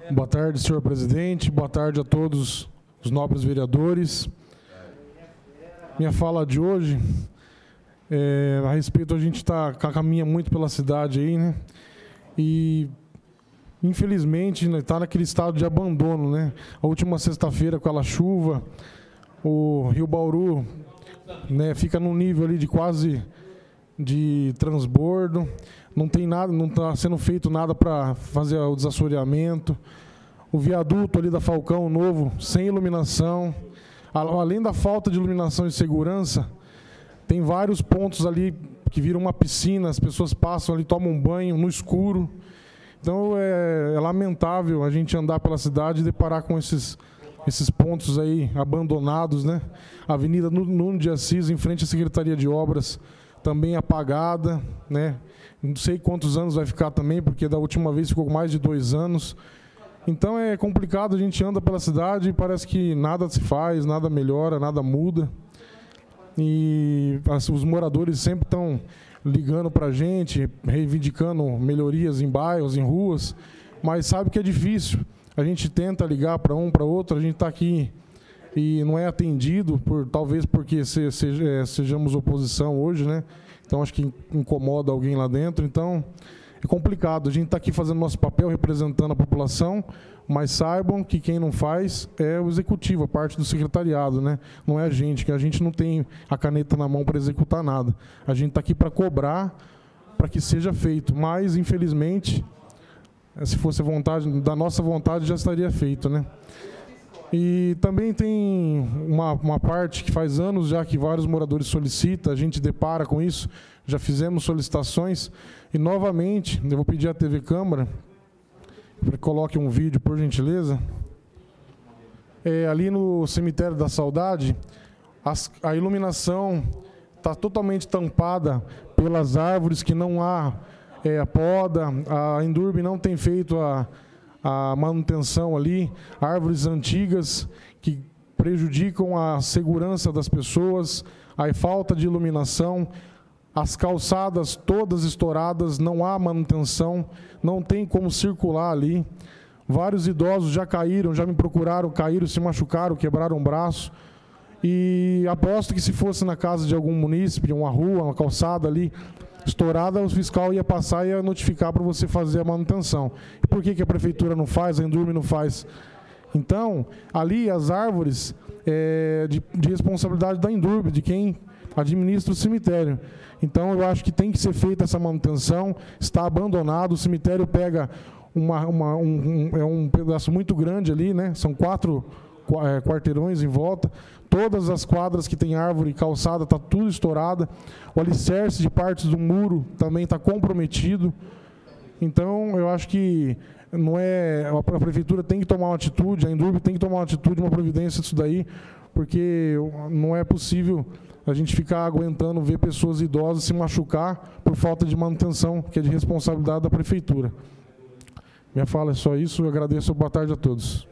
Boa tarde, senhor presidente. Boa tarde a todos os nobres vereadores. Minha fala de hoje a respeito, a gente caminha muito pela cidade aí, né? E infelizmente está naquele estado de abandono, né? A última sexta-feira, com aquela chuva, o Rio Bauru, né, fica num nível ali de quase de transbordo. Não tem nada, não está sendo feito nada para fazer o desassoreamento. O viaduto ali da Falcão Novo, sem iluminação. Além da falta de iluminação e segurança, tem vários pontos ali que viram uma piscina, as pessoas passam ali, tomam um banho no escuro. Então é lamentável a gente andar pela cidade e deparar com esses pontos aí abandonados, né? A Avenida Nuno de Assis, em frente à Secretaria de Obras, também apagada, né? Não sei quantos anos vai ficar também, porque da última vez ficou mais de 2 anos. Então é complicado, a gente anda pela cidade e parece que nada se faz, nada melhora, nada muda. E os moradores sempre estão ligando para a gente, reivindicando melhorias em bairros, em ruas, mas sabe que é difícil. A gente tenta ligar para um, para outro, a gente está aqui e não é atendido, talvez porque sejamos oposição hoje, né? Então acho que incomoda alguém lá dentro, então é complicado. A gente está aqui fazendo nosso papel, representando a população, mas saibam que quem não faz é o executivo, a parte do secretariado, né? Não é a gente, que a gente não tem a caneta na mão para executar nada. A gente está aqui para cobrar, para que seja feito, mas infelizmente, se fosse da nossa vontade, já estaria feito, né? E também tem uma parte que faz anos já que vários moradores solicitam, a gente depara com isso, já fizemos solicitações, e novamente, eu vou pedir à TV Câmara, para que coloque um vídeo, por gentileza. Ali no Cemitério da Saudade, a iluminação está totalmente tampada pelas árvores, que não há a poda, a Endurbe não tem feito a manutenção ali, árvores antigas que prejudicam a segurança das pessoas, a falta de iluminação, as calçadas todas estouradas, não há manutenção, não tem como circular ali. Vários idosos já caíram, já me procuraram, caíram, se machucaram, quebraram o braço. E aposto que se fosse na casa de algum munícipe, uma rua, uma calçada ali estourada, o fiscal ia passar e ia notificar para você fazer a manutenção. E por que a prefeitura não faz, a Endurbe não faz? Então, ali as árvores de responsabilidade da Endurbe, de quem administra o cemitério. Então, eu acho que tem que ser feita essa manutenção, está abandonado, o cemitério pega um pedaço muito grande ali, né? São 4 quarteirões em volta, todas as quadras que tem árvore e calçada está tudo estourada, o alicerce de partes do muro também está comprometido. Então, eu acho que a prefeitura tem que tomar uma atitude, a Endurbe tem que tomar uma atitude, uma providência disso daí, porque não é possível a gente ficar aguentando ver pessoas idosas se machucar por falta de manutenção, que é de responsabilidade da prefeitura. Minha fala é só isso, eu agradeço, boa tarde a todos.